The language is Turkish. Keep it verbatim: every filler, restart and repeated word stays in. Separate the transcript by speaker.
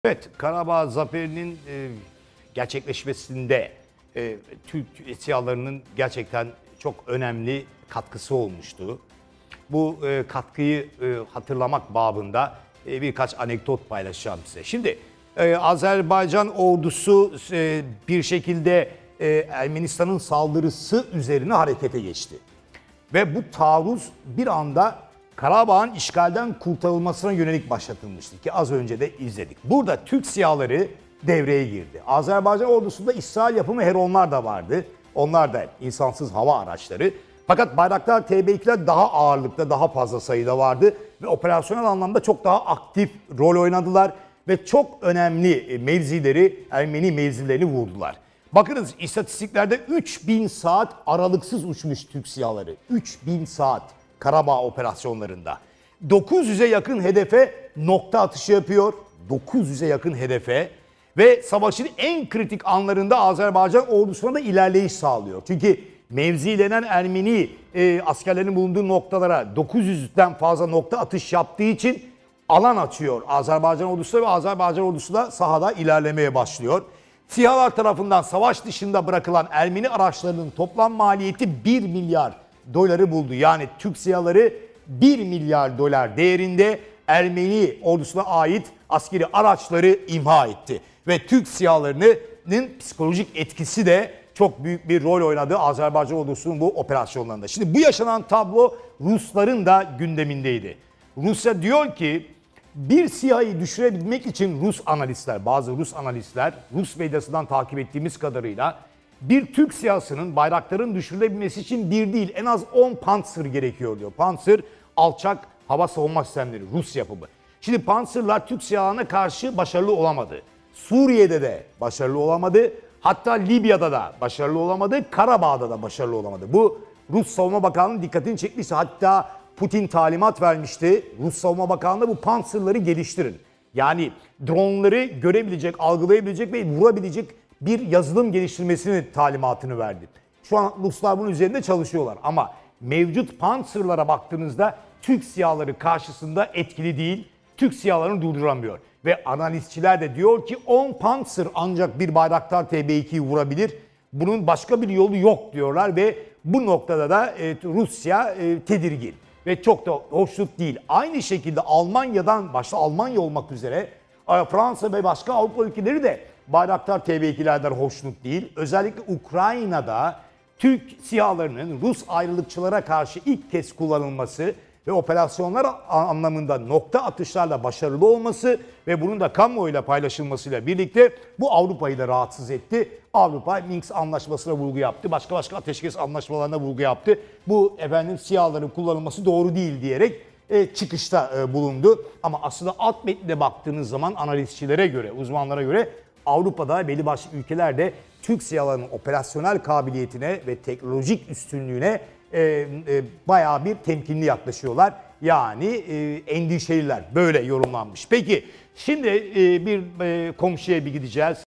Speaker 1: Evet, Karabağ zaferinin e, gerçekleşmesinde e, Türk SİHA'larının gerçekten çok önemli katkısı olmuştu. Bu e, katkıyı e, hatırlamak babında e, birkaç anekdot paylaşacağım size. Şimdi e, Azerbaycan ordusu e, bir şekilde e, Ermenistan'ın saldırısı üzerine harekete geçti. Ve bu taarruz bir anda Karabağ'ın işgalden kurtarılmasına yönelik başlatılmıştı ki az önce de izledik. Burada Türk SİHA'ları devreye girdi. Azerbaycan ordusunda İsrail yapımı Heronlar da vardı. Onlar da insansız hava araçları. Fakat Bayraktar T B ikiler daha ağırlıkta, daha fazla sayıda vardı ve operasyonel anlamda çok daha aktif rol oynadılar ve çok önemli mevzileri, Ermeni mevzilerini vurdular. Bakınız istatistiklerde üç bin saat aralıksız uçmuş Türk SİHA'ları. üç bin saat Karabağ operasyonlarında. dokuz yüze yakın hedefe nokta atışı yapıyor. dokuz yüze yakın hedefe ve savaşın en kritik anlarında Azerbaycan ordusuna da ilerleyiş sağlıyor. Çünkü mevzilenen Ermeni e, askerlerin bulunduğu noktalara dokuz yüzden fazla nokta atış yaptığı için alan açıyor Azerbaycan ordusu ve Azerbaycan ordusu da sahada ilerlemeye başlıyor. SİHA'lar tarafından savaş dışında bırakılan Ermeni araçlarının toplam maliyeti bir milyar doları buldu. Yani Türk SİHA'ları bir milyar dolar değerinde Ermeni ordusuna ait askeri araçları imha etti. Ve Türk SİHA'larının psikolojik etkisi de çok büyük bir rol oynadı Azerbaycan ordusunun bu operasyonlarında. Şimdi bu yaşanan tablo Rusların da gündemindeydi. Rusya diyor ki bir SİHA'yı düşürebilmek için Rus analistler, bazı Rus analistler, Rus medyasından takip ettiğimiz kadarıyla bir Türk SİHA'sının bayrakların düşürülebilmesi için bir değil en az on Pantsir gerekiyor diyor. Pantsir alçak hava savunma sistemleri, Rus yapımı. Şimdi Pantsir'lar Türk SİHA'larına karşı başarılı olamadı. Suriye'de de başarılı olamadı. Hatta Libya'da da başarılı olamadı. Karabağ'da da başarılı olamadı. Bu Rus Savunma Bakanlığı'nın dikkatini çekmişti. Hatta Putin talimat vermişti. Rus Savunma Bakanlığı bu Pantsir'ları geliştirin. Yani dronları görebilecek, algılayabilecek ve vurabilecek bir yazılım geliştirmesini talimatını verdi. Şu an Ruslar bunun üzerinde çalışıyorlar ama mevcut Pantsir'lara baktığınızda Türk SİHA'ları karşısında etkili değil. Türk SİHA'larını durduramıyor. Ve analistçiler de diyor ki on Pantsir ancak bir Bayraktar T B ikiyi vurabilir. Bunun başka bir yolu yok diyorlar ve bu noktada da e, Rusya e, tedirgin ve çok da hoşnut değil. Aynı şekilde Almanya'dan, başta Almanya olmak üzere Fransa ve başka Avrupa ülkeleri de Bayraktar T B ikilerden hoşnut değil. Özellikle Ukrayna'da Türk SİHA'larının Rus ayrılıkçılara karşı ilk kez kullanılması ve operasyonlar anlamında nokta atışlarla başarılı olması ve bunun da kamuoyuyla paylaşılmasıyla birlikte bu Avrupa'yı da rahatsız etti. Avrupa Minsk anlaşmasına vurgu yaptı. Başka başka ateşkes anlaşmalarına vurgu yaptı. Bu efendim SİHA'ların kullanılması doğru değil diyerek e, çıkışta e, bulundu. Ama aslında alt metnine baktığınız zaman analistçilere göre, uzmanlara göre Avrupa'da belli başlı ülkelerde Türk SİHA'larının operasyonel kabiliyetine ve teknolojik üstünlüğüne e, e, bayağı bir temkinli yaklaşıyorlar. Yani e, endişeliler böyle yorumlanmış. Peki şimdi e, bir e, komşuya bir gideceğiz.